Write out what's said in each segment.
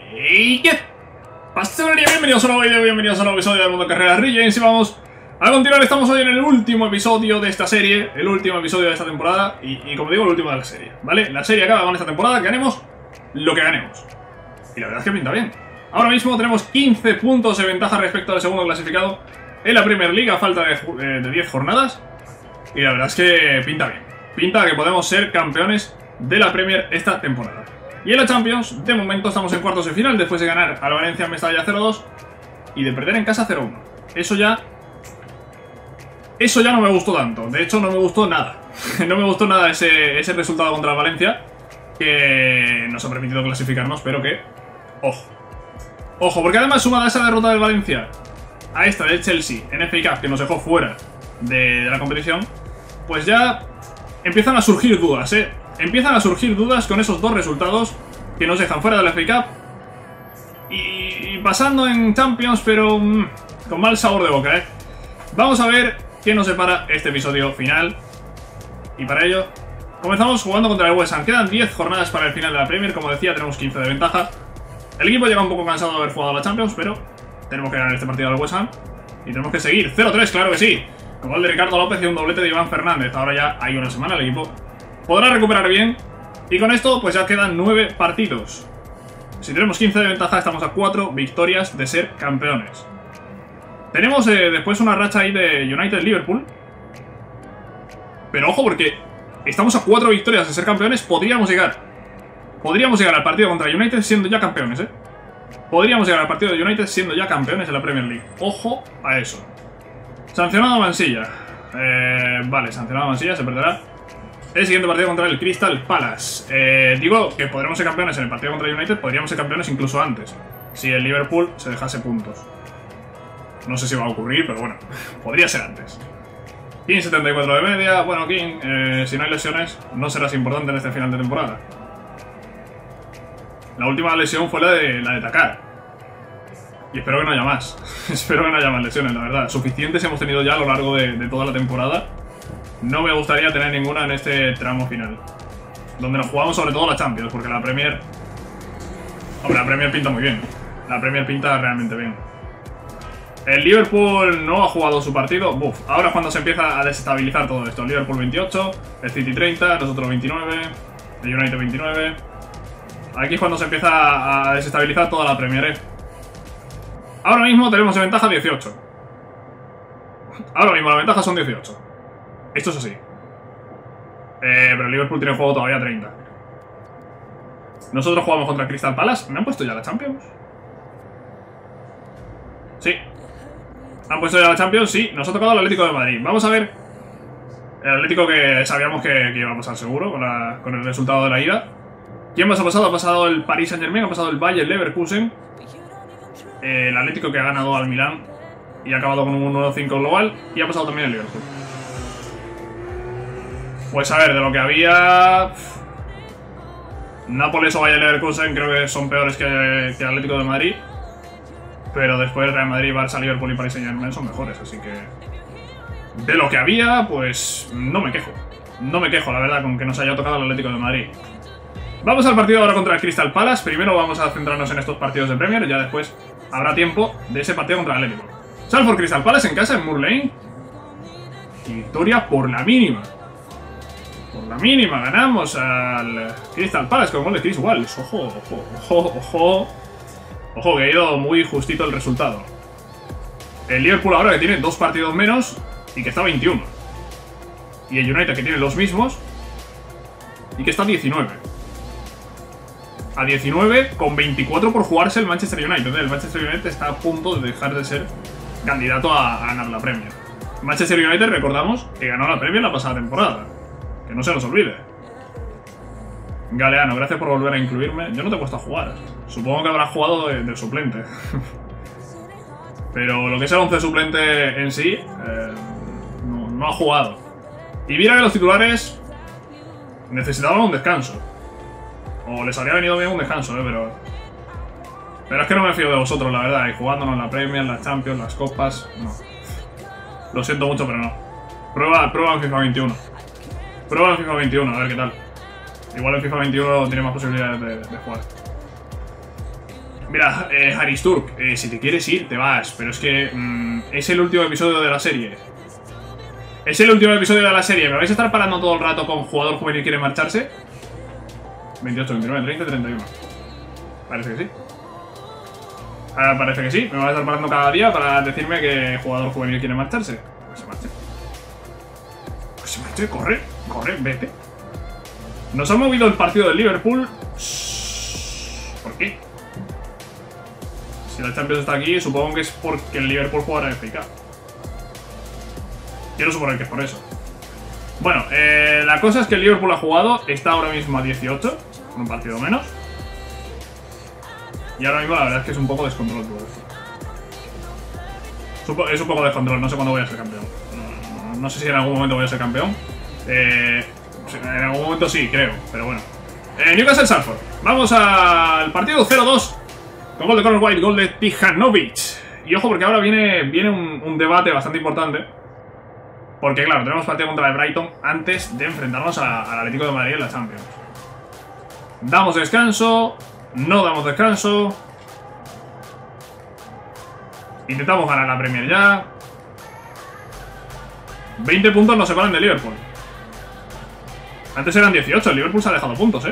¿Y qué pasa? Bienvenidos a un nuevo vídeo, bienvenidos a un nuevo episodio del Mundo Carreras Regains. Y vamos a continuar, estamos hoy en el último episodio de esta serie, el último episodio de esta temporada y como digo, el último de la serie, ¿vale? La serie acaba con esta temporada, ganemos lo que ganemos. Y la verdad es que pinta bien. Ahora mismo tenemos 15 puntos de ventaja respecto al segundo clasificado en la Premier League a falta de 10 jornadas. Y la verdad es que pinta bien. Pinta que podemos ser campeones de la Premier esta temporada. Y en la Champions, de momento estamos en cuartos de final después de ganar al Valencia en Mestalla 0-2 y de perder en casa 0-1. Eso ya no me gustó tanto. De hecho, no me gustó nada. No me gustó nada ese resultado contra el Valencia, que nos ha permitido clasificarnos, pero que... Ojo, porque además sumada a esa derrota del Valencia a esta del Chelsea en FA Cup, que nos dejó fuera de la competición, pues ya empiezan a surgir dudas, Empiezan a surgir dudas con esos dos resultados que nos dejan fuera de la FA Cup y pasando en Champions, pero con mal sabor de boca, Vamos a ver qué nos separa este episodio final. Y para ello, comenzamos jugando contra el West Ham. Quedan 10 jornadas para el final de la Premier. Como decía, tenemos 15 de ventaja. El equipo llega un poco cansado de haber jugado la Champions, pero tenemos que ganar este partido al West Ham. Y tenemos que seguir. 0-3, claro que sí. Con gol de Ricardo López y un doblete de Iván Fernández. Ahora ya hay una semana, el equipo podrá recuperar bien. Y con esto, pues ya quedan 9 partidos. Si tenemos 15 de ventaja, estamos a 4 victorias de ser campeones. Tenemos después una racha ahí de United-Liverpool. Pero ojo, porque estamos a 4 victorias de ser campeones. Podríamos llegar al partido contra United siendo ya campeones, Podríamos llegar al partido de United siendo ya campeones de la Premier League. Ojo a eso. Sancionado a Mansilla. Vale, sancionado a Mansilla, se perderá el siguiente partido contra el Crystal Palace. Digo que podremos ser campeones en el partido contra United. Podríamos ser campeones incluso antes, si el Liverpool se dejase puntos. No sé si va a ocurrir, pero bueno, podría ser antes. King 74 de media. Bueno, King, si no hay lesiones, no serás importante en este final de temporada. La última lesión fue la de Takar. Y espero que no haya más. Espero que no haya más lesiones, la verdad. Suficientes hemos tenido ya a lo largo de toda la temporada. No me gustaría tener ninguna en este tramo final, donde nos jugamos sobre todo la Champions, porque la Premier... Hombre, la Premier pinta muy bien. La Premier pinta realmente bien. El Liverpool no ha jugado su partido. Ahora es cuando se empieza a desestabilizar todo esto. El Liverpool 28, el City 30, nosotros 29, el United 29. Aquí es cuando se empieza a desestabilizar toda la Premier, Ahora mismo tenemos de ventaja 18. Ahora mismo la ventaja son 18. Esto es así. Pero el Liverpool tiene en juego todavía 30. Nosotros jugamos contra el Crystal Palace. ¿Me han puesto ya la Champions? Sí. ¿Han puesto ya la Champions? Sí. Nos ha tocado el Atlético de Madrid. Vamos a ver. El Atlético que sabíamos que iba a pasar seguro con el resultado de la ida. ¿Quién más ha pasado? Ha pasado el Paris Saint-Germain, ha pasado el Bayer Leverkusen. El Atlético que ha ganado al Milán y ha acabado con un 1-5 global. Y ha pasado también el Liverpool. Pues a ver, de lo que había... Nápoles o Bayer Leverkusen creo que son peores que el Atlético de Madrid. Pero después Real Madrid, Barça, Liverpool y Paris Saint-Germain son mejores, así que... De lo que había, pues no me quejo. No me quejo, la verdad, con que nos haya tocado el Atlético de Madrid. Vamos al partido ahora contra el Crystal Palace. Primero vamos a centrarnos en estos partidos de Premier, ya después habrá tiempo de ese partido contra el Atlético. Salford Crystal Palace en casa, en Moor Lane. Y victoria por la mínima. Por la mínima, ganamos al Crystal Palace con gol de Chris Walsh. Ojo, que ha ido muy justito el resultado. El Liverpool ahora que tiene 2 partidos menos y que está 21. Y el United que tiene los mismos y que está 19. A 19 con 24 por jugarse el Manchester United. El Manchester United está a punto de dejar de ser candidato a ganar la Premier. Manchester United, recordamos, que ganó la Premier la pasada temporada. Que no se nos olvide. Galeano, gracias por volver a incluirme. Yo no te he puesto a jugar. Supongo que habrás jugado de suplente. Pero lo que es el 11 suplente en sí, no ha jugado. Y mira que los titulares necesitaban un descanso. O les habría venido bien un descanso, pero es que no me fío de vosotros, la verdad. Y jugándonos la Premier, las Champions, las Copas, no. Lo siento mucho, pero no. Prueba en FIFA 21. Prueba en FIFA 21, a ver qué tal. Igual en FIFA 21 tiene más posibilidades de jugar. Mira, Haris Turk, si te quieres ir, te vas. Pero es que es el último episodio de la serie. Es el último episodio de la serie. ¿Me vais a estar parando todo el rato con jugador juvenil quiere marcharse? 28, 29, 30, 31. Parece que sí. Ahora parece que sí. Me vais a estar parando cada día para decirme que jugador juvenil quiere marcharse. Pues se marche. Pues se marche, corre. Corre, vete. Nos ha movido el partido del Liverpool. ¿Por qué? Si la Champions está aquí, supongo que es porque el Liverpool jugará en FA Cup. Quiero suponer que es por eso. Bueno, la cosa es que el Liverpool ha jugado. Está ahora mismo a 18, con un partido menos. Y ahora mismo la verdad es que es un poco descontrol todo esto. Es un poco descontrol, no sé cuándo voy a ser campeón. No sé si en algún momento voy a ser campeón. En algún momento sí, creo, pero bueno. Newcastle Salford. Vamos al partido 0-2. Con gol de Connor White, gol de Tijanovic. Y ojo porque ahora viene un debate bastante importante. Porque claro, tenemos partido contra el Brighton antes de enfrentarnos al Atlético de Madrid en la Champions. ¿Damos descanso? ¿No damos descanso? Intentamos ganar la Premier ya. 20 puntos nos separan de Liverpool. Antes eran 18, el Liverpool se ha dejado puntos,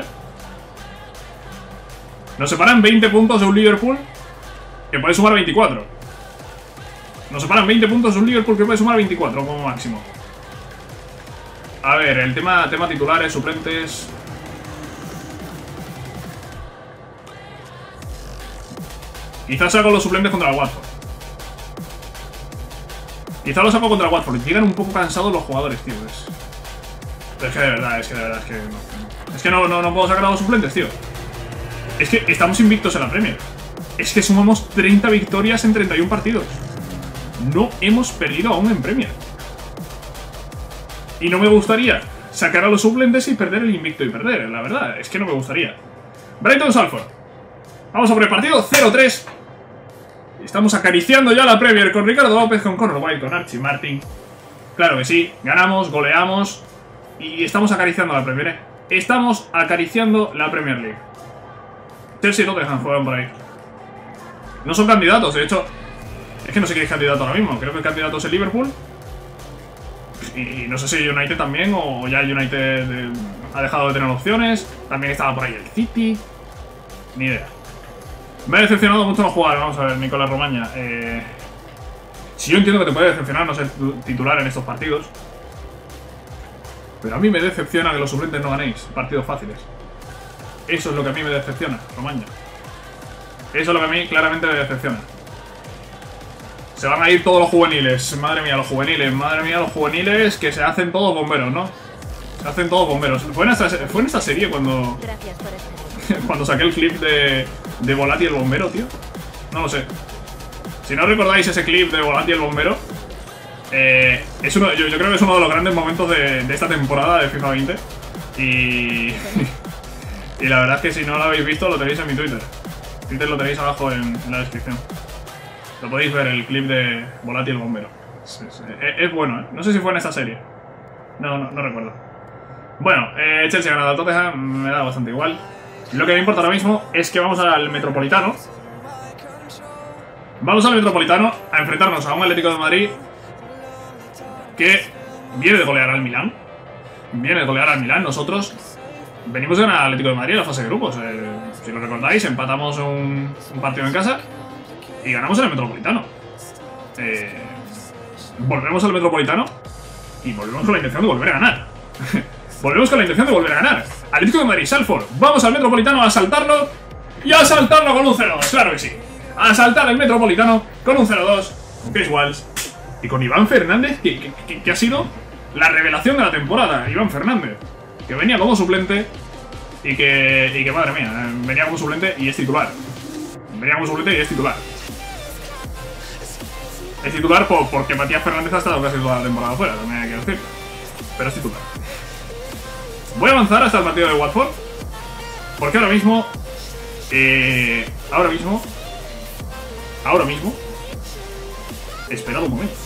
Nos separan 20 puntos de un Liverpool que puede sumar 24. Nos separan 20 puntos de un Liverpool que puede sumar 24 como máximo. A ver, el tema titulares, suplentes. Quizás saco los suplentes contra el Watford. Quizás los saco contra el Watford. Llegan un poco cansados los jugadores, tío. Pero es que de verdad, es que no puedo sacar a los suplentes, tío. Es que estamos invictos en la Premier. Es que sumamos 30 victorias en 31 partidos. No hemos perdido aún en Premier. Y no me gustaría sacar a los suplentes y perder el invicto y perder, la verdad. Es que no me gustaría. Brighton Salford. Vamos a por el partido 0-3. Estamos acariciando ya la Premier con Ricardo López, con Connor White, con Archie Martin. Claro que sí, ganamos, goleamos. Y estamos acariciando la Premier, Estamos acariciando la Premier League. Chelsea y Tottenham juegan por ahí. No son candidatos, de hecho. Es que no sé quién es candidato ahora mismo. Creo que el candidato es el Liverpool. Y no sé si United también, o ya el United ha dejado de tener opciones. También estaba por ahí el City. Ni idea. Me ha decepcionado mucho no jugar. Vamos a ver, Nicolás Romaña. Si yo entiendo que te puede decepcionar no ser titular en estos partidos. Pero a mí me decepciona que los suplentes no ganéis partidos fáciles. Eso es lo que a mí me decepciona, Romaña. Eso es lo que a mí claramente me decepciona. Se van a ir todos los juveniles. Madre mía, los juveniles. Madre mía, los juveniles que se hacen todos bomberos, ¿no? Se hacen todos bomberos. Fue en esta serie cuando... cuando saqué el clip de Volati el bombero, tío. No lo sé. Si no recordáis ese clip de Volati el bombero, es uno, yo creo que es uno de los grandes momentos de esta temporada de FIFA 20. Y la verdad es que si no lo habéis visto, lo tenéis en mi Twitter. Twitter lo tenéis abajo en la descripción. Lo podéis ver, el clip de Volati el bombero. Es bueno, No sé si fue en esta serie. No recuerdo. Bueno, Chelsea ha ganado al Tottenham, me da bastante igual. Lo que me importa ahora mismo es que vamos al Metropolitano. Vamos al Metropolitano a enfrentarnos a un Atlético de Madrid que viene de golear al Milán. Viene de golear al Milán. Nosotros venimos de ganar al Atlético de Madrid en la fase de grupos. Si lo recordáis, empatamos un partido en casa y ganamos en el Metropolitano. Volvemos al Metropolitano y volvemos con la intención de volver a ganar. Volvemos con la intención de volver a ganar. Atlético de Madrid, Salford. Vamos al Metropolitano a asaltarlo. Y a asaltarlo con un 0-2, claro que sí. A asaltar el Metropolitano con un 0-2. Con Chris Walsh. Y con Iván Fernández, que ha sido la revelación de la temporada. Iván Fernández, que venía como suplente. Y que madre mía, venía como suplente y es titular. Venía como suplente y es titular. Es titular porque Matías Fernández ha estado casi toda la temporada fuera, también hay que decirlo. Pero es titular. Voy a avanzar hasta el partido de Watford. Porque ahora mismo... Ahora mismo... Esperad un momento.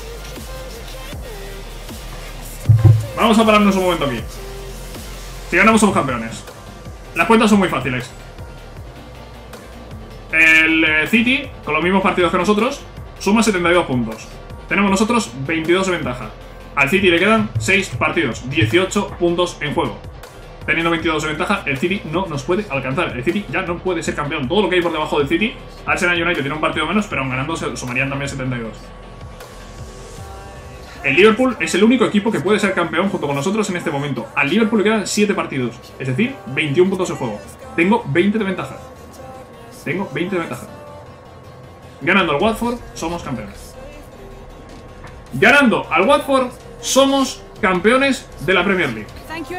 Vamos a pararnos un momento aquí. Si ganamos somos campeones. Las cuentas son muy fáciles. El City, con los mismos partidos que nosotros, suma 72 puntos. Tenemos nosotros 22 de ventaja. Al City le quedan 6 partidos, 18 puntos en juego. Teniendo 22 de ventaja, el City no nos puede alcanzar. El City ya no puede ser campeón. Todo lo que hay por debajo del City, Arsenal United tiene un partido menos, pero aún ganando se sumarían también 72. El Liverpool es el único equipo que puede ser campeón junto con nosotros en este momento. Al Liverpool le quedan 7 partidos, es decir, 21 puntos en juego. Tengo 20 de ventaja. Tengo 20 de ventaja. Ganando al Watford, somos campeones. Ganando al Watford, somos campeones de la Premier League.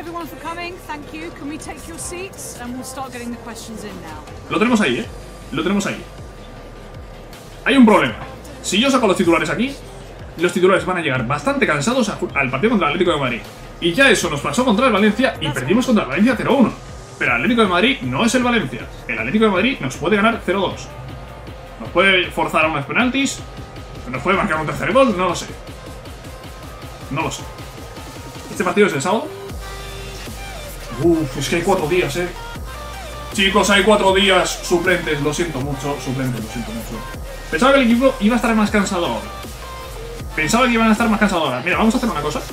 Lo tenemos ahí, ¿eh? Lo tenemos ahí. Hay un problema. Si yo saco los titulares aquí, los titulares van a llegar bastante cansados al partido contra el Atlético de Madrid. Y ya eso nos pasó contra el Valencia y perdimos contra el Valencia 0-1. Pero el Atlético de Madrid no es el Valencia. El Atlético de Madrid nos puede ganar 0-2. Nos puede forzar a unos penaltis. Nos puede marcar un tercer gol, no lo sé. No lo sé. Este partido es el sábado. Es que hay 4 días, Chicos, hay 4 días suplentes. Lo siento mucho, suplentes, lo siento mucho. Pensaba que el equipo iba a estar más cansado ahora. Pensaba que iban a estar más cansados ahora. Mira, vamos a hacer una cosa.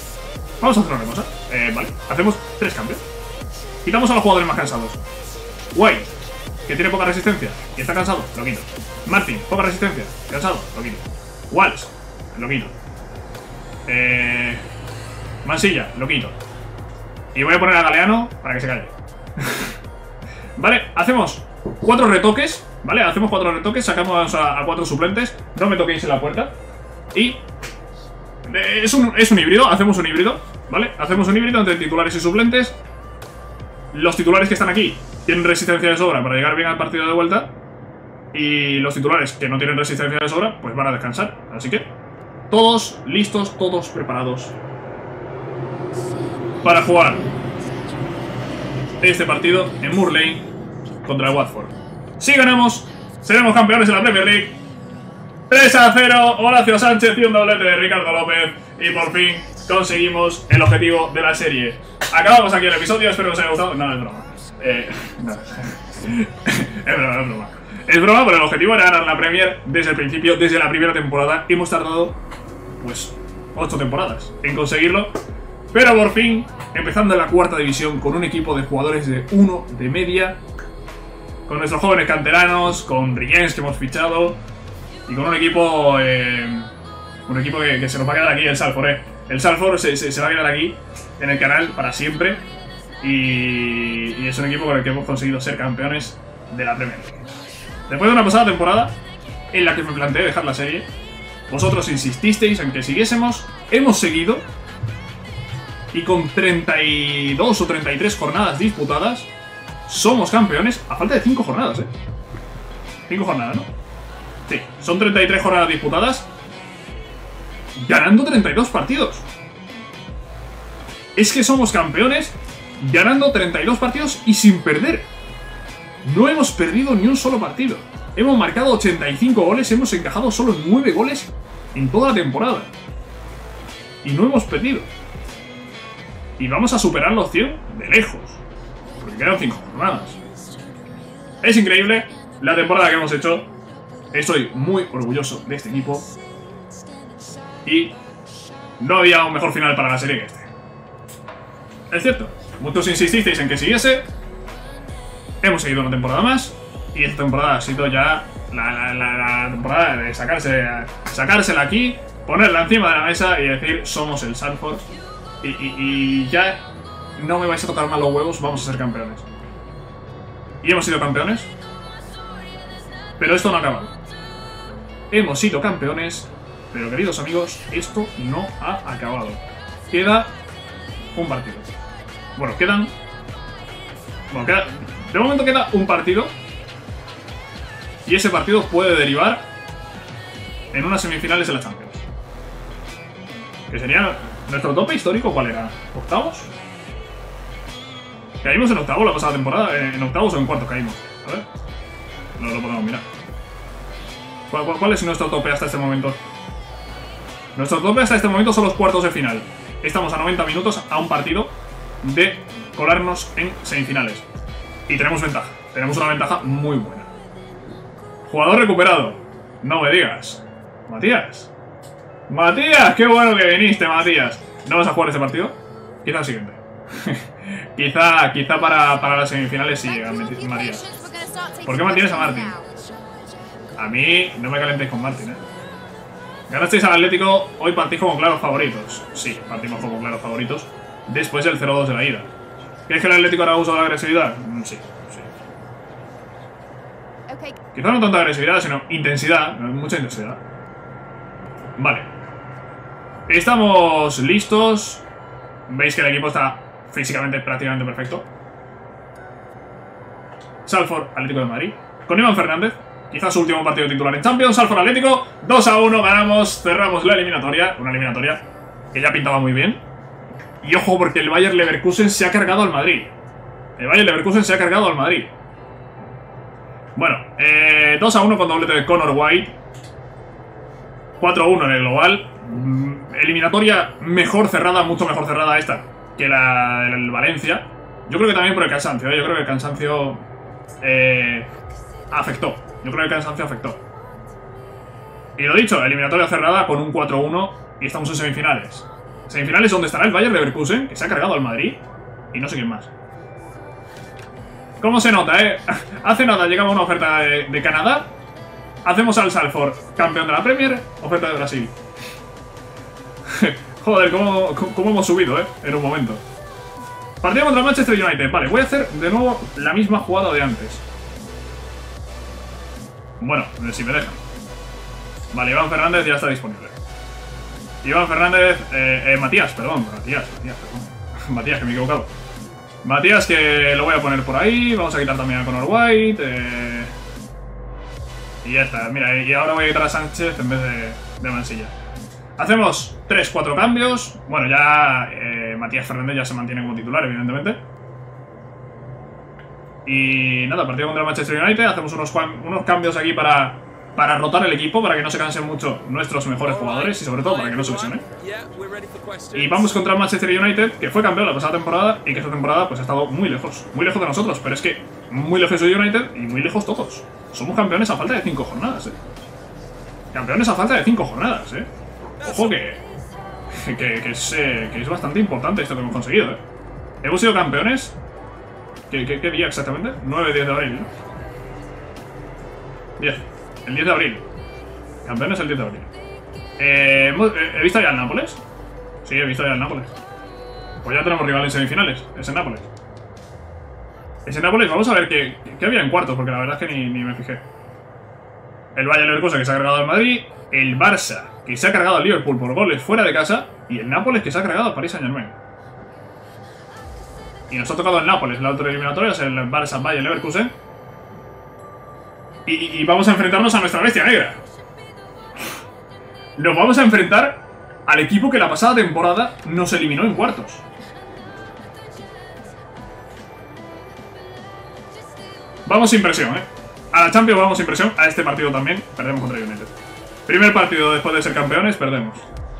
Vale, hacemos 3 cambios. Quitamos a los jugadores más cansados. White, que tiene poca resistencia y está cansado, lo quito. Martin, poca resistencia, cansado, lo quito. Walsh, lo quito. Mansilla, lo quito. Y voy a poner a Galeano para que se calle. Vale, hacemos 4 retoques. Vale, hacemos 4 retoques. Sacamos a 4 suplentes. No me toquéis en la puerta. Y es un híbrido, hacemos un híbrido. Vale, hacemos un híbrido entre titulares y suplentes. Los titulares que están aquí tienen resistencia de sobra para llegar bien al partido de vuelta. Y los titulares que no tienen resistencia de sobra, pues van a descansar. Así que todos listos, todos preparados para jugar este partido en Moor Lane contra el Watford. Si ganamos, seremos campeones de la Premier League. 3-0, Horacio Sánchez y un doblete de Ricardo López. Y por fin conseguimos el objetivo de la serie. Acabamos aquí el episodio, espero que os haya gustado. No, es broma. No. Es broma. Es broma, pero el objetivo era ganar la Premier desde el principio, desde la primera temporada. Hemos tardado, pues, 8 temporadas en conseguirlo. Pero por fin, empezando en la 4ª división con un equipo de jugadores de 1 de media, con nuestros jóvenes canteranos, con Riens que hemos fichado, y con un equipo que se nos va a quedar aquí, el Salford, El Salford se va a quedar aquí en el canal para siempre. Y es un equipo con el que hemos conseguido ser campeones de la Premier League. Después de una pasada temporada en la que me planteé dejar la serie, vosotros insististeis en que siguiésemos, hemos seguido. Y con 32 o 33 jornadas disputadas, somos campeones a falta de 5 jornadas, 5 jornadas, ¿no? Sí, son 33 jornadas disputadas, ganando 32 partidos. Es que somos campeones ganando 32 partidos y sin perder. No hemos perdido ni un solo partido. Hemos marcado 85 goles, hemos encajado solo 9 goles en toda la temporada. Y no hemos perdido. Y vamos a superar los 100 de lejos, porque quedan 5 jornadas. Es increíble la temporada que hemos hecho. Estoy muy orgulloso de este equipo. Y no había un mejor final para la serie que este. Es cierto, muchos insististeis en que siguiese. Hemos seguido una temporada más. Y esta temporada ha sido ya la temporada de sacársela aquí, ponerla encima de la mesa y decir: somos el Salford. Y ya no me vais a tocar mal los huevos, vamos a ser campeones. Y hemos sido campeones. Pero esto no ha acabado. Hemos sido campeones, pero queridos amigos, esto no ha acabado. Queda un partido. Bueno, de momento queda un partido. Y ese partido puede derivar en unas semifinales de la Champions. Que sería nuestro tope histórico. ¿Cuál era? ¿Octavos? Caímos en octavos la pasada temporada. ¿En octavos o en cuartos caímos? A ver. No lo podemos mirar. ¿Cuál es nuestro tope hasta este momento? Nuestro tope hasta este momento son los cuartos de final. Estamos a 90 minutos a un partido de colarnos en semifinales. Y tenemos ventaja. Tenemos una ventaja muy buena. Jugador recuperado. No me digas. Matías. Matías, qué bueno que viniste, Matías. ¿No vas a jugar este partido? Quizá el siguiente. quizá para las semifinales sí llega Matías. ¿Por qué mantienes a Martín? A mí no me calentéis con Martín, ¿eh? Ganasteis al Atlético, hoy partís como claros favoritos. Sí, partimos como claros favoritos. Después del 0-2 de la ida. ¿Crees que el Atlético hará uso de la agresividad? Sí, sí. Quizá no tanta agresividad, sino intensidad. Mucha intensidad. Vale. Estamos listos. Veis que el equipo está físicamente prácticamente perfecto. Salford, Atlético de Madrid. Con Iván Fernández. Quizás su último partido titular en Champions. Salford Atlético. 2-1. Ganamos. Cerramos la eliminatoria. Una eliminatoria que ya pintaba muy bien. Y ojo, porque el Bayer Leverkusen se ha cargado al Madrid. El Bayer Leverkusen se ha cargado al Madrid. Bueno, 2-1 con doblete de Connor White. 4-1 en el global. Eliminatoria mejor cerrada, mucho mejor cerrada esta que la del Valencia. Yo creo que también por el cansancio, ¿eh? Yo creo que el cansancio afectó. Yo creo que el cansancio afectó. Y lo dicho, eliminatoria cerrada con un 4-1 y estamos en semifinales. Semifinales donde estará el Bayer Leverkusen, que se ha cargado al Madrid, y no sé quién más. ¿Cómo se nota, eh? Hace nada llegaba una oferta de Canadá. Hacemos al Salford campeón de la Premier, oferta de Brasil. Joder, cómo hemos subido, en un momento. Partido contra Manchester United. Vale, voy a hacer de nuevo la misma jugada de antes. Bueno, si me dejan. Vale, Iván Fernández ya está disponible. Iván Fernández, Matías, perdón. Matías, que me he equivocado. Matías, que lo voy a poner por ahí. Vamos a quitar también a Connor White. Y ya está, mira, y ahora voy a quitar a Sánchez en vez de Mansilla. Hacemos 3-4 cambios. Bueno, ya Matías Fernández ya se mantiene como titular, evidentemente. Y nada, partido contra Manchester United. Hacemos unos cambios aquí para rotar el equipo, para que no se cansen mucho nuestros mejores jugadores y sobre todo para que no se lesionen. Y vamos contra el Manchester United, que fue campeón la pasada temporada y que esta temporada pues ha estado muy lejos de nosotros. Pero es que muy lejos de United y muy lejos todos. Somos campeones a falta de 5 jornadas, Campeones a falta de 5 jornadas, Ojo que es bastante importante esto que hemos conseguido, Hemos sido campeones. ¿Qué día exactamente? 9-10 de abril, ¿no? 10. El 10 de abril. Campeones el 10 de abril. ¿He visto ya el Nápoles? Sí, he visto ya el Nápoles. Pues ya tenemos rival en semifinales. Es el Nápoles. Es el Nápoles. Vamos a ver qué había en cuartos, porque la verdad es que ni me fijé. El Bayer Leverkusen, que se ha cargado al Madrid. El Barça, que se ha cargado al Liverpool por goles fuera de casa. Y el Nápoles, que se ha cargado al Paris Saint-Germain. Y nos ha tocado el Nápoles. La otra eliminatoria es el Barça Bayer Leverkusen. Y vamos a enfrentarnos a nuestra bestia negra. Nos vamos a enfrentar al equipo que la pasada temporada nos eliminó en cuartos. Vamos sin presión, A la Champions vamos sin presión. A este partido también. Perdemos contra United. Primer partido después de ser campeones, perdemos.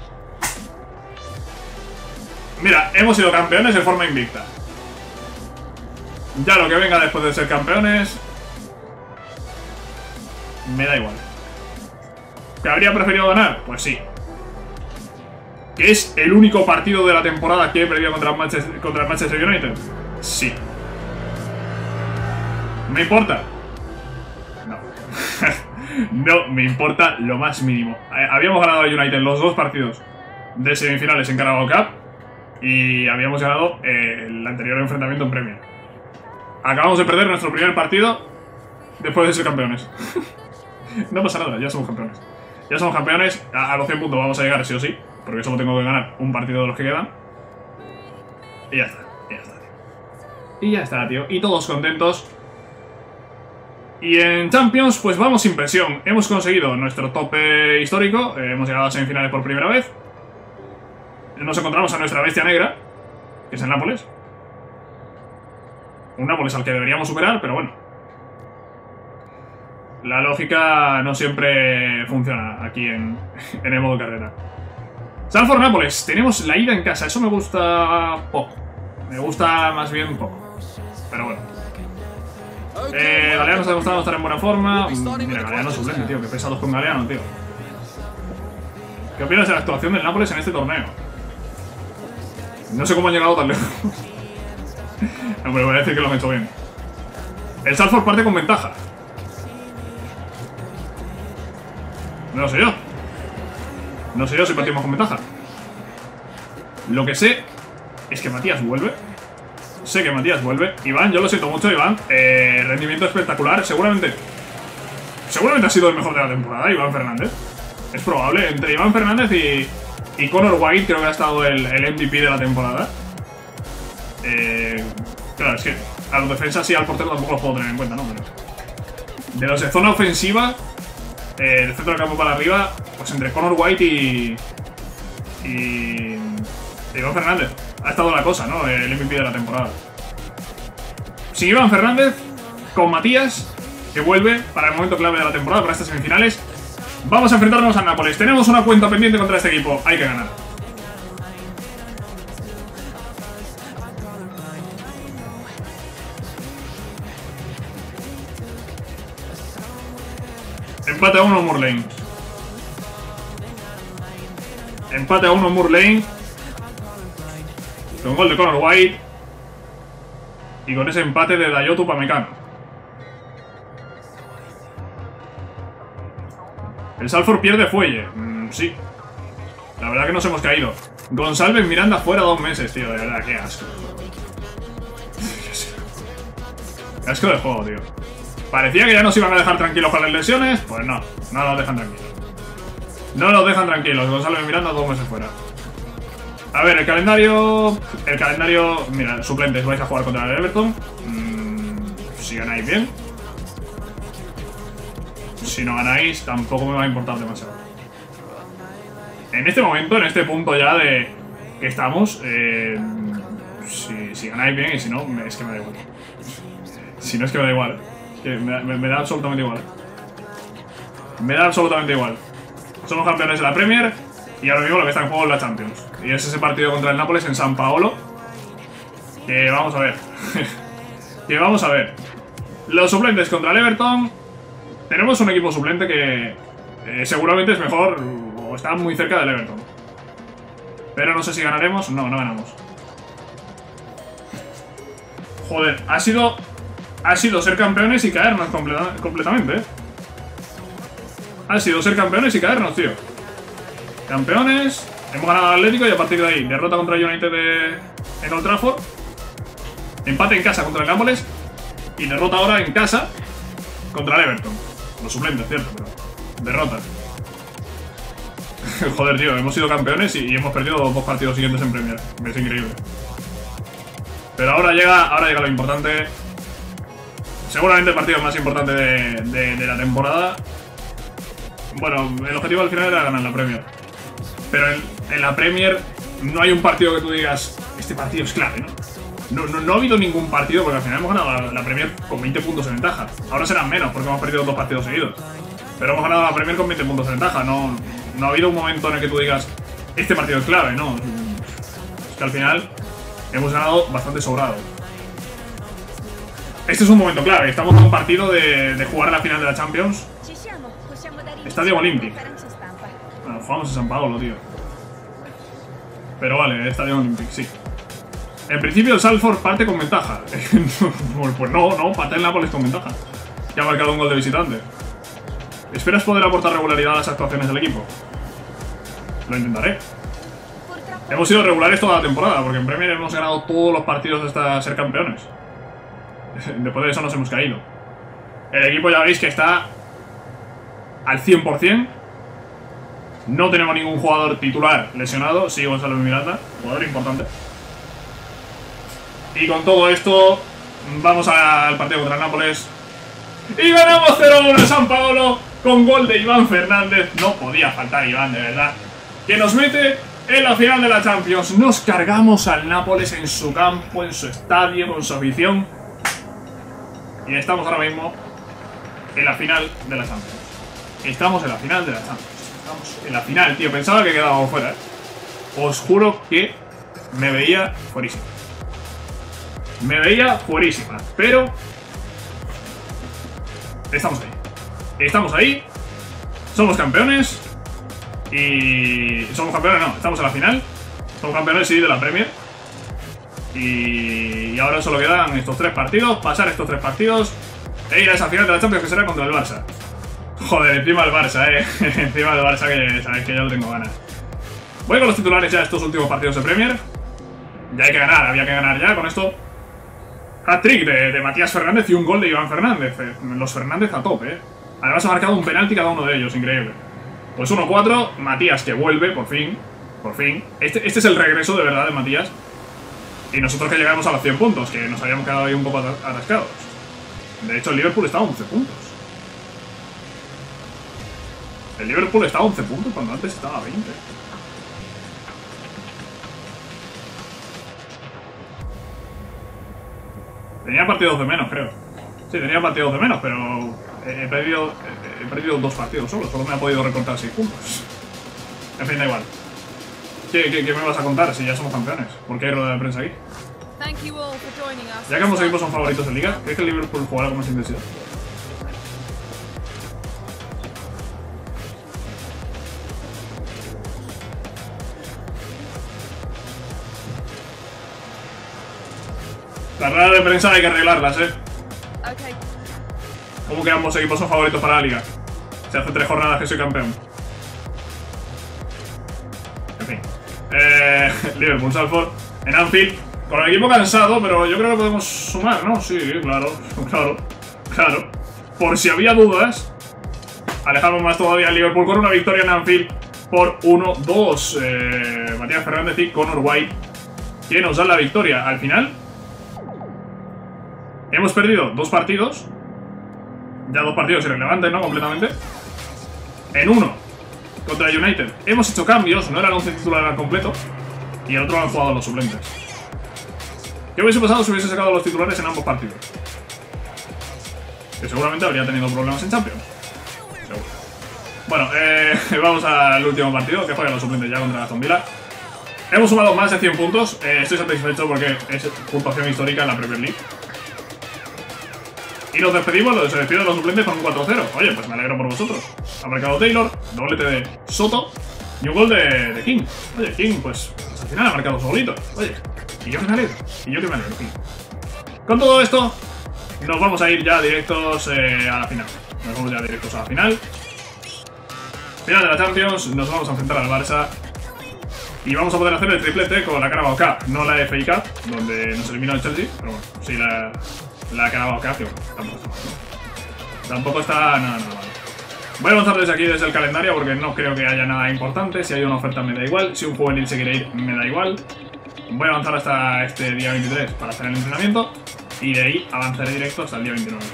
Mira, hemos sido campeones de forma invicta. Ya lo que venga después de ser campeones me da igual. ¿Que habría preferido ganar? Pues sí. ¿Que es el único partido de la temporada que he perdido contra el Manchester United? Sí. ¿Me importa? No. No me importa lo más mínimo. Habíamos ganado a United los 2 partidos de semifinales en Carabao Cup y habíamos ganado el anterior enfrentamiento en Premier. Acabamos de perder nuestro primer partido después de ser campeones. No pasa nada, ya somos campeones. Ya somos campeones, a los 100 puntos vamos a llegar sí o sí, porque solo tengo que ganar un partido de los que quedan. Y ya está, Y ya está, tío. Y todos contentos. Y en Champions, pues vamos sin presión. Hemos conseguido nuestro tope histórico. Hemos llegado a semifinales por primera vez. Nos encontramos a nuestra bestia negra, que es el Nápoles. Un Nápoles al que deberíamos superar, pero bueno. La lógica no siempre funciona aquí en el modo carrera. Salford Nápoles, tenemos la ida en casa. Eso me gusta poco. Me gusta más bien poco. Pero bueno. Galeano se ha demostrado estar en buena forma. Mira, Galeano suplente, tío. Qué pesados con Galeano, tío. ¿Qué opinas de la actuación del Nápoles en este torneo? No sé cómo han llegado tan lejos. No, pero voy a decir que lo han hecho bien. El Salford parte con ventaja. No lo sé yo. No sé yo si partimos con ventaja. Lo que sé es que Matías vuelve. Sé que Matías vuelve. Iván, yo lo siento mucho, Iván. Rendimiento espectacular. Seguramente ha sido el mejor de la temporada, Iván Fernández. Es probable. Entre Iván Fernández y Conor White creo que ha estado el MVP de la temporada. Claro, es que a los defensas y al portero tampoco los puedo tener en cuenta, ¿no? Pero de los de zona ofensiva, del centro del campo para arriba, pues entre Conor White y Iván Fernández ha estado la cosa, ¿no? El MVP de la temporada. Sin Iván Fernández, con Matías, que vuelve para el momento clave de la temporada, para estas semifinales, vamos a enfrentarnos al Nápoles. Tenemos una cuenta pendiente contra este equipo, hay que ganar. Empate a 1 Moor Lane. Empate a 1 Moor Lane. Con gol de Conor White. Y con ese empate de Dayot Upamecano. El Salford pierde fuelle. Sí. La verdad que nos hemos caído. González Miranda fuera 2 meses, tío. De verdad, qué asco. Qué asco de juego, tío. Parecía que ya nos iban a dejar tranquilos con las lesiones. Pues no, no nos dejan tranquilos. No nos dejan tranquilos. González Miranda 2 meses fuera. A ver, el calendario... Mira, suplentes, vais a jugar contra el Everton. Si ganáis bien. Si no ganáis, tampoco me va a importar demasiado. En este momento, en este punto ya de que estamos, si ganáis bien y si no, es que me da igual. Si no, es que me da igual. Me da absolutamente igual. Me da absolutamente igual. Somos campeones de la Premier y ahora mismo lo que está en juego es la Champions. Y es ese partido contra el Nápoles en San Paolo. Que vamos a ver. Que vamos a ver. Los suplentes contra el Everton. Tenemos un equipo suplente que seguramente es mejor o está muy cerca del Everton. Pero no sé si ganaremos. No, no ganamos. Joder, ha sido ser campeones y caernos completamente, ¿eh? Ha sido ser campeones y caernos, tío. Campeones, hemos ganado al Atlético y a partir de ahí, derrota contra el United en Old Trafford. Empate en casa contra el Nápoles. Y derrota ahora en casa contra el Everton. Los suplentes, cierto, pero derrota. Joder, tío, hemos sido campeones y hemos perdido 2 partidos siguientes en Premier. Es increíble. Pero ahora llega lo importante. Seguramente el partido más importante de la temporada. Bueno, el objetivo al final era ganar la Premier. Pero en la Premier no hay un partido que tú digas, este partido es clave, ¿no? No ha habido ningún partido, porque al final hemos ganado la Premier con 20 puntos de ventaja. Ahora serán menos, porque hemos perdido 2 partidos seguidos. Pero hemos ganado la Premier con 20 puntos de ventaja. No ha habido un momento en el que tú digas, este partido es clave, ¿no? Es que al final hemos ganado bastante sobrado. Este es un momento clave. Estamos en un partido de jugar la final de la Champions. Estadio Olímpico. Bueno, jugamos en San Paolo, tío. Pero vale, Estadio Olímpico, sí. En principio el Salford parte con ventaja. Pues no, parte el Nápoles con ventaja. Ya ha marcado un gol de visitante. ¿Esperas poder aportar regularidad a las actuaciones del equipo? Lo intentaré. Hemos sido regulares toda la temporada, porque en Premier hemos ganado todos los partidos hasta ser campeones. Después de eso nos hemos caído. El equipo ya veis que está al 100%. No tenemos ningún jugador titular lesionado. Sí, Gonzalo Miranda, jugador importante. Y con todo esto, vamos al partido contra el Nápoles. Y ganamos 0-1 en San Paolo con gol de Iván Fernández. No podía faltar Iván, de verdad. Que nos mete en la final de la Champions. Nos cargamos al Nápoles en su campo, en su estadio, con su afición. Y estamos ahora mismo en la final de la Champions. Estamos en la final de la Champions. Estamos en la final, tío. Pensaba que quedábamos fuera, ¿eh? Os juro que me veía fuerísima. Me veía fuerísima. Pero estamos ahí. Estamos ahí. Somos campeones. Y... somos campeones, no, estamos en la final. Somos campeones, sí, de la Premier. Y ahora solo quedan estos 3 partidos. Pasar estos 3 partidos e ir a esa final de la Champions, que será contra el Barça. Joder, encima el Barça, encima del Barça, que sabéis que ya lo tengo ganas. Voy con los titulares ya estos últimos partidos de Premier. Ya hay que ganar, había que ganar ya con esto. Hat-trick de Matías Fernández y un gol de Iván Fernández. Los Fernández a tope, Además ha marcado un penalti cada uno de ellos, increíble. Pues 1-4, Matías que vuelve, por fin. Por fin. Este es el regreso de verdad de Matías. Y nosotros que llegamos a los 100 puntos, que nos habíamos quedado ahí un poco atascados. De hecho, el Liverpool está a 11 puntos. El Liverpool está a 11 puntos cuando antes estaba a 20. Tenía partidos de menos, creo. Sí, tenía partidos de menos, pero he perdido 2 partidos solo me ha podido recortar 6 puntos. En fin, da igual. ¿Qué me vas a contar si ya somos campeones? ¿Por qué hay rueda de prensa aquí? Ya que ambos equipos son favoritos en Liga, ¿crees que el Liverpool jugará con más intensidad? Las ruedas de prensa hay que arreglarlas, ¿Cómo que ambos equipos son favoritos para la Liga? Se hace 3 jornadas que soy campeón. En fin. Liverpool, Salford, en Anfield, con el equipo cansado, pero yo creo que podemos sumar, ¿no? Sí, claro. Por si había dudas, alejamos más todavía al Liverpool con una victoria en Anfield por 1-2. Matías Fernández y Conor White, que nos dan la victoria. Al final, hemos perdido 2 partidos. Ya 2 partidos irrelevantes, ¿no? Completamente. En uno, contra United, hemos hecho cambios. No era el 11 titular al completo. Y el otro lo han jugado los suplentes. ¿Qué hubiese pasado si hubiese sacado los titulares en ambos partidos? Que seguramente habría tenido problemas en Champions. Seguro. Bueno, vamos al último partido, que juegan los suplentes ya contra Aston Villa. Hemos sumado más de 100 puntos. Estoy satisfecho porque es puntuación histórica en la Premier League. Y nos despedimos, se despide de los suplentes con un 4-0. Oye, pues me alegro por vosotros. Ha marcado Taylor, doblete de Soto y un gol de King. Oye, King, pues al final ha marcado solito. Oye, y yo que me alegro. King. Con todo esto, nos vamos a ir ya directos a la final. Final de la Champions, nos vamos a enfrentar al Barça. Y vamos a poder hacer el triplete con la Carabao Cup, no la FA Cup, donde nos eliminó el Chelsea. Pero bueno, sí la Carabao Cup, que tampoco está nada mal. Voy a avanzar desde aquí, desde el calendario, porque no creo que haya nada importante. Si hay una oferta me da igual, si un juvenil se quiere ir me da igual. Voy a avanzar hasta este día 23 para hacer el entrenamiento. Y de ahí avanzaré directo hasta el día 29.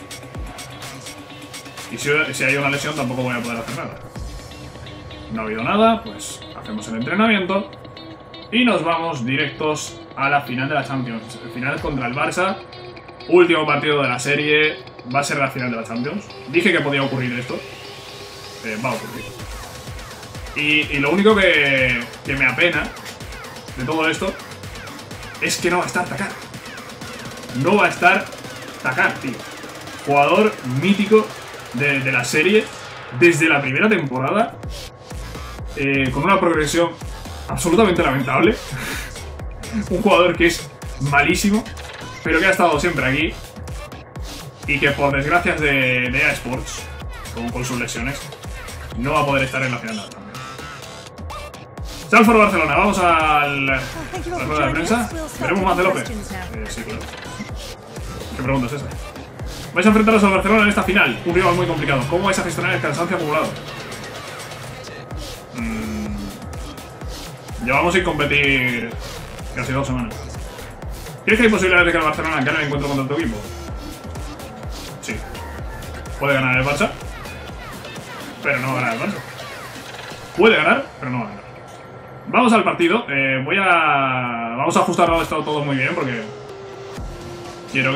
Y si hay una lesión tampoco voy a poder hacer nada. No ha habido nada, pues hacemos el entrenamiento. Y nos vamos directos a la final de la Champions. El final contra el Barça. Último partido de la serie. Va a ser la final de la Champions. Dije que podía ocurrir esto. Va a ocurrir. Y lo único que me apena de todo esto es que no va a estar Takar. No va a estar Takar, tío. Jugador mítico de la serie desde la primera temporada. Con una progresión absolutamente lamentable. Un jugador que es malísimo, pero que ha estado siempre aquí. Y que por desgracias de EA Sports, con sus lesiones, no va a poder estar en la final de la Champions. Salford Barcelona, vamos a la rueda de prensa. ¿Veremos más de López? Sí, claro. ¿Qué pregunta es esa? Vais a enfrentaros al Barcelona en esta final. Un rival muy complicado. ¿Cómo vais a gestionar el cansancio acumulado? Llevamos sin competir casi 2 semanas. ¿Crees que hay posibilidades de que el Barcelona gane el encuentro contra tu equipo? Sí. Puede ganar el Barça, pero no va a ganar el Barça. Puede ganar, pero no va a ganar. Vamos al partido. Vamos a ajustarlo esto todo muy bien porque quiero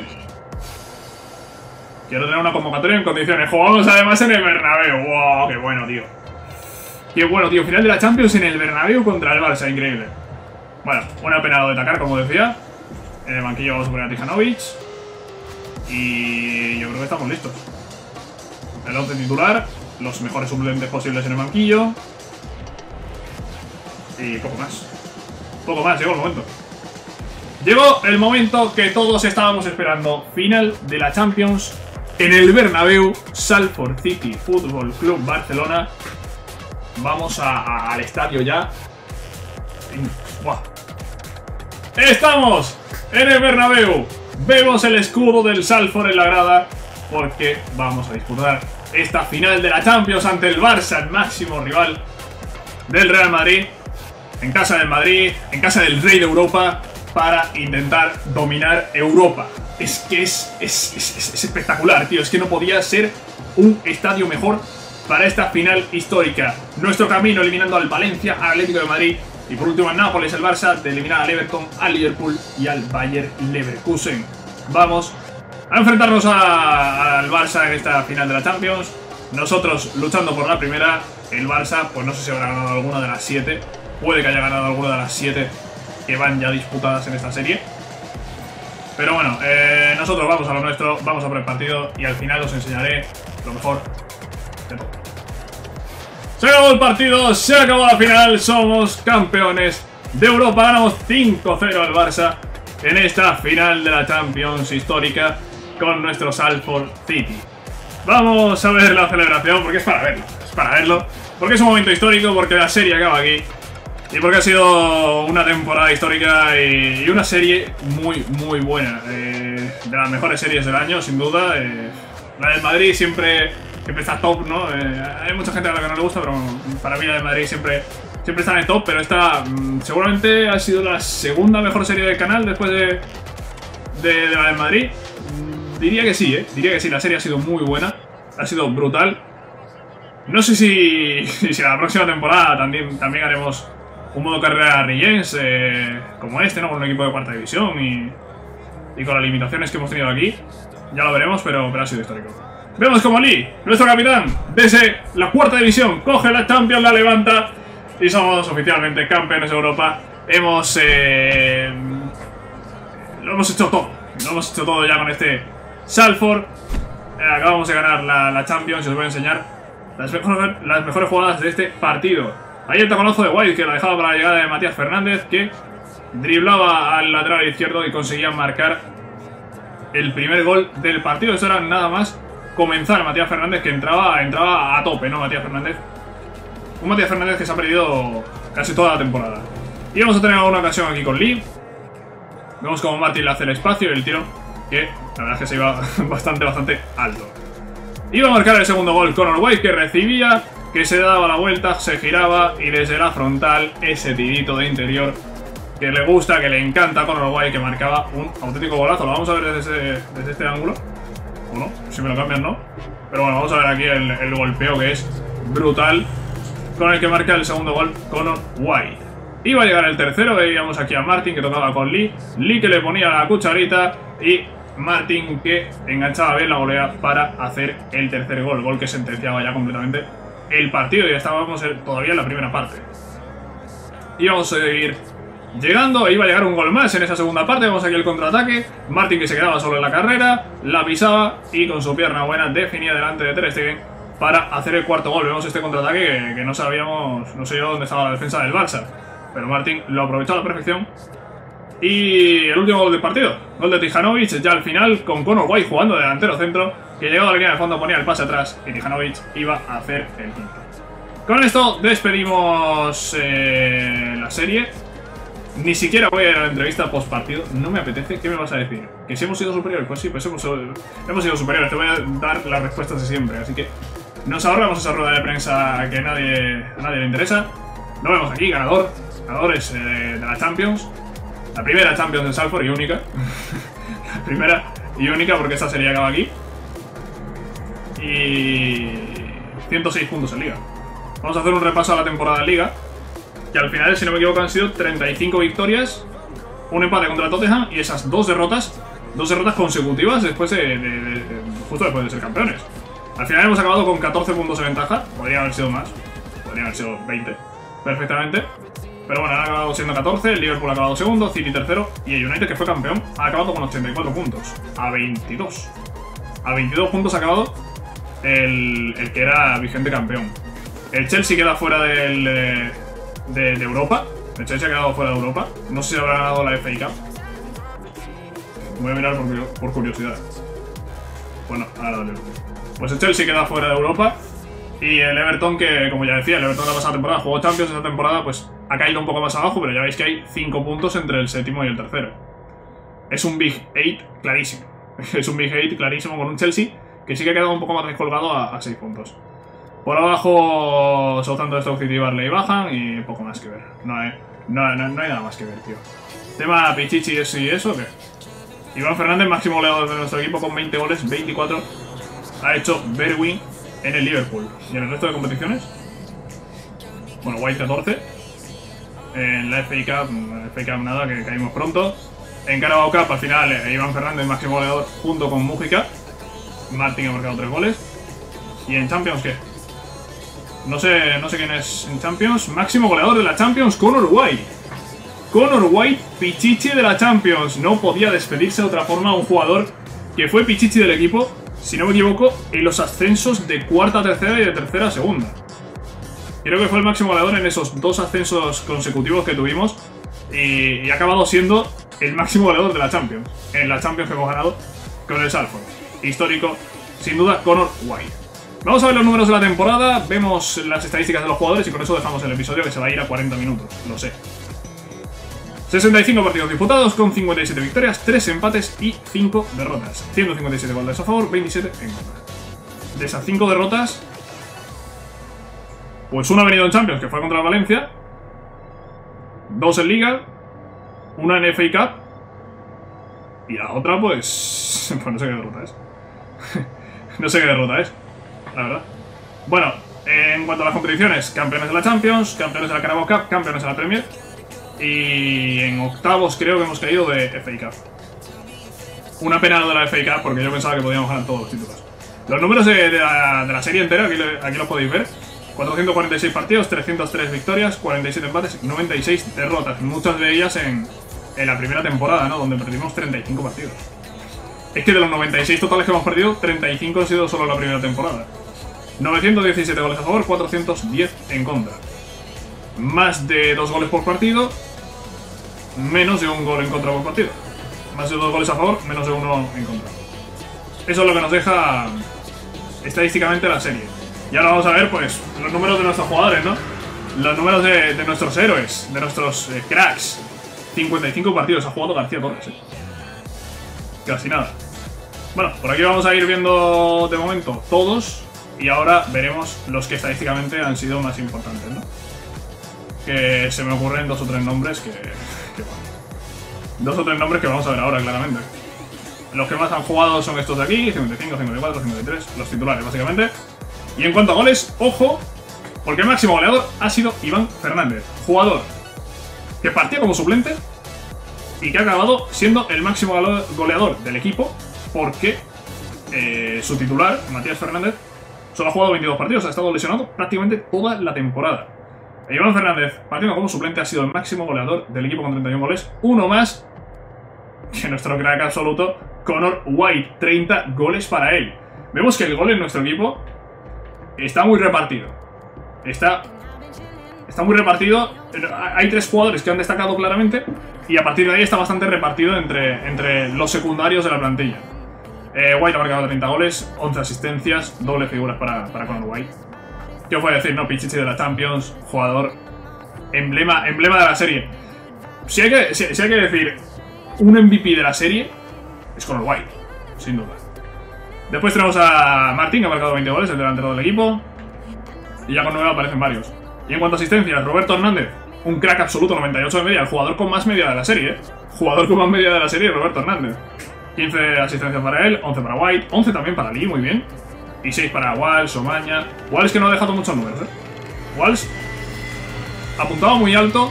tener una convocatoria en condiciones. Jugamos además en el Bernabéu. ¡Wow! ¡Qué bueno, tío! ¡Qué bueno, tío! Final de la Champions en el Bernabéu contra el Barça. Increíble. Bueno, un apenado de Takar, como decía. En el banquillo vamos a poner a Tijanovic. Y yo creo que estamos listos. el 11 titular, los mejores suplentes posibles en el banquillo. Y poco más. Poco más, llegó el momento. Llegó el momento que todos estábamos esperando. Final de la Champions en el Bernabéu. Salford City Fútbol Club Barcelona. Vamos al estadio ya. ¡Buah! ¡Estamos en el Bernabéu! Vemos el escudo del Salford en la grada porque vamos a disputar esta final de la Champions ante el Barça, el máximo rival del Real Madrid. En casa del Madrid, en casa del rey de Europa, para intentar dominar Europa. Es que es espectacular, tío. Es que no podía ser un estadio mejor para esta final histórica. Nuestro camino eliminando al Valencia, al Atlético de Madrid y por último al Nápoles, el Barça, de eliminar al Everton, al Liverpool y al Bayer Leverkusen. Vamos a enfrentarnos al Barça en esta final de la Champions. Nosotros luchando por la primera. El Barça, pues no sé si habrá ganado alguna de las 7. Puede que haya ganado alguna de las 7 que van ya disputadas en esta serie. Pero bueno, nosotros vamos a lo nuestro, vamos a por el partido y al final os enseñaré lo mejor de todo. Se acabó el partido, se acabó la final, somos campeones de Europa, ganamos 5-0 al Barça en esta final de la Champions histórica con nuestro Salford City. Vamos a ver la celebración porque es para verlo, porque es un momento histórico, porque la serie acaba aquí y porque ha sido una temporada histórica y una serie muy buena, de las mejores series del año, sin duda. La del Madrid siempre está top, ¿no? Hay mucha gente a la que no le gusta, pero para mí la del Madrid siempre está en el top, pero esta seguramente ha sido la segunda mejor serie del canal después de la del Madrid. Diría que sí, diría que sí, la serie ha sido muy buena, ha sido brutal. No sé si la próxima temporada también haremos un modo carrera Regents como este, ¿no? Con un equipo de cuarta división y con las limitaciones que hemos tenido aquí. Ya lo veremos, pero ha sido histórico. Vemos como Lee, nuestro capitán, desde la cuarta división, coge la Champions, la levanta y somos oficialmente campeones de Europa. Lo hemos hecho todo. Lo hemos hecho todo ya con este Salford. Acabamos de ganar la Champions y os voy a enseñar las mejores jugadas de este partido. Ahí el taconazo de White, que la dejaba para la llegada de Matías Fernández, que driblaba al lateral izquierdo y conseguía marcar el primer gol del partido. Eso era nada más comenzar. Matías Fernández, que entraba a tope, ¿no? Matías Fernández. Un Matías Fernández que se ha perdido casi toda la temporada. Y vamos a tener alguna ocasión aquí con Lee. Vemos como Martin le hace el espacio y el tiro, que la verdad es que se iba bastante alto. Iba a marcar el segundo gol Conor White, que recibía, que se daba la vuelta, se giraba y desde la frontal ese tirito de interior que le gusta, que le encanta a Conor White, que marcaba un auténtico golazo. Lo vamos a ver desde este ángulo. O no, si me lo cambian no. Pero bueno, vamos a ver aquí el golpeo, que es brutal, con el que marca el segundo gol Conor White. Iba a llegar el tercero, veíamos aquí a Martin que tocaba con Lee. Lee que le ponía la cucharita y Martin que enganchaba bien la volea para hacer el tercer gol. Gol que sentenciaba ya completamente el partido y estábamos todavía en la primera parte. Íbamos a seguir llegando, iba a llegar un gol más en esa segunda parte. Vemos aquí el contraataque. Martin que se quedaba solo en la carrera, la pisaba y con su pierna buena definía delante de Ter Stegen para hacer el cuarto gol. Vemos este contraataque que no sabíamos, no sé yo dónde estaba la defensa del Barça, pero Martin lo aprovechó a la perfección. Y el último gol del partido, gol de Tijanovic ya al final, con Conor White jugando de delantero centro, que llegaba a la línea de fondo, ponía el pase atrás y Tijanovic iba a hacer el quinto. Con esto despedimos la serie. Ni siquiera voy a ir a la entrevista post partido, no me apetece. ¿Qué me vas a decir? ¿Que si hemos sido superiores? Pues sí, pues hemos sido superiores. Te voy a dar las respuestas de siempre, así que nos ahorramos esa rueda de prensa que a nadie le interesa. Lo vemos aquí, ganadores de la Champions. La primera Champions de Salford y única. La primera y única, porque esta serie acaba aquí. Y 106 puntos en Liga. Vamos a hacer un repaso a la temporada de Liga, que al final, si no me equivoco, han sido 35 victorias, un empate contra el Tottenham y esas dos derrotas consecutivas justo después de ser campeones. Al final hemos acabado con 14 puntos de ventaja. Podría haber sido más, podría haber sido 20 perfectamente, pero bueno, han acabado siendo 14. El Liverpool ha acabado segundo, City tercero y el United, que fue campeón, ha acabado con 84 puntos a 22 puntos ha acabado el que era vigente campeón. El Chelsea queda fuera de Europa. El Chelsea ha quedado fuera de Europa. No sé si habrá ganado la FA Cup. Voy a mirar por curiosidad. Bueno, ahora lo leo. Pues el Chelsea queda fuera de Europa. Y el Everton, que como ya decía, el Everton la pasada temporada jugó Champions, esta temporada pues ha caído un poco más abajo, pero ya veis que hay 5 puntos entre el séptimo y el tercero. Es un Big 8 clarísimo. Es un Big 8 clarísimo con un Chelsea que sí que ha quedado un poco más descolgado a 6 puntos. Por abajo, Southampton, Stoke City y Barley bajan y poco más que ver. No hay nada más que ver, tío. Tema Pichichi y eso, ¿qué? Iván Fernández, máximo goleador de nuestro equipo con 20 goles, 24. Ha hecho Berwin en el Liverpool. ¿Y en el resto de competiciones? Bueno, White 14. En la FA Cup nada, que caímos pronto. En Carabao Cup, al final, Iván Fernández, máximo goleador, junto con Mújica. Martín ha marcado 3 goles. ¿Y en Champions qué? No sé quién es en Champions. Máximo goleador de la Champions, Conor White. Conor White, Pichichi de la Champions. No podía despedirse de otra forma a un jugador que fue Pichichi del equipo, si no me equivoco, en los ascensos de cuarta a tercera y de tercera a segunda. Creo que fue el máximo goleador en esos 2 ascensos consecutivos que tuvimos y ha acabado siendo el máximo goleador de la Champions. En la Champions que hemos ganado con el Salford. Histórico, sin duda, Conor White. Vamos a ver los números de la temporada, vemos las estadísticas de los jugadores y con eso dejamos el episodio, que se va a ir a 40 minutos, lo sé. 65 partidos disputados con 57 victorias, 3 empates y 5 derrotas. 157 goles a favor, 27 en contra. De esas 5 derrotas, pues una ha venido en Champions, que fue contra el Valencia. 2 en Liga. Una en FA Cup. Y la otra, pues no sé qué derrota es. No sé qué derrota es, la verdad. Bueno, en cuanto a las competiciones, campeones de la Champions, campeones de la Carabao Cup, campeones de la Premier. Y en octavos creo que hemos caído de FA Cup. Una pena lo de la FA Cup, porque yo pensaba que podíamos ganar todos los títulos. Los números de la serie entera, aquí los podéis ver. 446 partidos, 303 victorias, 47 empates, 96 derrotas. Muchas de ellas en la primera temporada, ¿no? Donde perdimos 35 partidos. Es que de los 96 totales que hemos perdido, 35 han sido solo en la primera temporada. 917 goles a favor, 410 en contra. Más de 2 goles por partido, menos de 1 gol en contra por partido. Más de 2 goles a favor, menos de 1 en contra. Eso es lo que nos deja estadísticamente la serie. Y ahora vamos a ver, pues, los números de nuestros jugadores, ¿no? Los números de nuestros héroes, de nuestros cracks. 55 partidos ha jugado García Torres, Casi nada. Bueno, por aquí vamos a ir viendo de momento todos. Y ahora veremos los que estadísticamente han sido más importantes, ¿no? Que se me ocurren 2 o 3 nombres que bueno. 2 o 3 nombres que vamos a ver ahora, claramente. Los que más han jugado son estos de aquí, 55, 54, 53, los titulares, básicamente. Y en cuanto a goles, ojo, porque el máximo goleador ha sido Iván Fernández, jugador que partía como suplente y que ha acabado siendo el máximo goleador del equipo, porque su titular, Matías Fernández, solo ha jugado 22 partidos, ha estado lesionado prácticamente toda la temporada. Iván Fernández, partiendo como suplente, ha sido el máximo goleador del equipo con 31 goles, uno más que nuestro crack absoluto, Conor White, 30 goles para él. Vemos que el gol en nuestro equipo está muy repartido. Está muy repartido. Hay 3 jugadores que han destacado claramente y a partir de ahí está bastante repartido entre los secundarios de la plantilla. White ha marcado 30 goles, 11 asistencias, doble figuras para Conor White. ¿Qué os voy a decir, no? Pichichi de la Champions, jugador emblema de la serie. Si hay que decir un MVP de la serie, es Conor White, sin duda. Después tenemos a Martín, que ha marcado 20 goles, el delantero del equipo. Y ya con 9 aparecen varios. Y en cuanto a asistencias, Roberto Hernández, un crack absoluto, 98 de media, el jugador con más media de la serie, Jugador con más media de la serie, Roberto Hernández. 15 asistencias para él, 11 para White, 11 también para Lee, muy bien. Y 6 para Walsh, Omaña. Walsh que no ha dejado muchos números, Walsh apuntaba muy alto.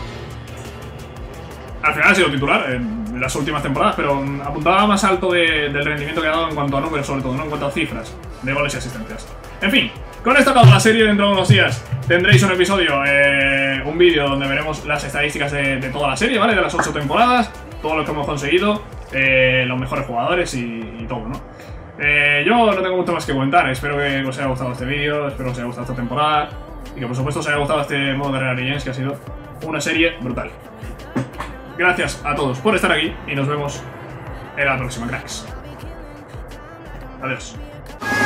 Al final ha sido titular en las últimas temporadas, pero apuntaba más alto del rendimiento que ha dado en cuanto a números, sobre todo, no en cuanto a cifras de goles y asistencias. En fin, con esto acaba la serie. Dentro de unos días tendréis un episodio, un vídeo donde veremos las estadísticas de toda la serie, ¿vale? De las 8 temporadas, todo lo que hemos conseguido, los mejores jugadores y todo, ¿no? Yo no tengo mucho más que comentar. Espero que os haya gustado este vídeo, espero que os haya gustado esta temporada y que por supuesto os haya gustado este modo de Rare Legends, que ha sido una serie brutal. Gracias a todos por estar aquí y nos vemos en la próxima, cracks. Adiós.